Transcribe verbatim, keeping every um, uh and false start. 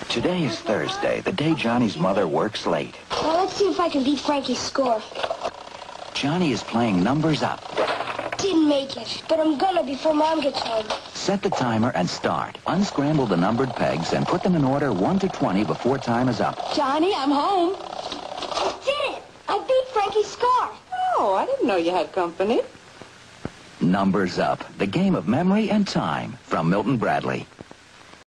Today is Thursday, the day Johnny's mother works late. Well, let's see if I can beat Frankie's score. Johnny is playing numbers up. Didn't make it, but I'm gonna before Mom gets home. Set the timer and start. Unscramble the numbered pegs and put them in order one to twenty before time is up. Johnny, I'm home. I did it! I beat Frankie's score. Oh, I didn't know you had company. Numbers Up, the game of memory and time, from Milton Bradley.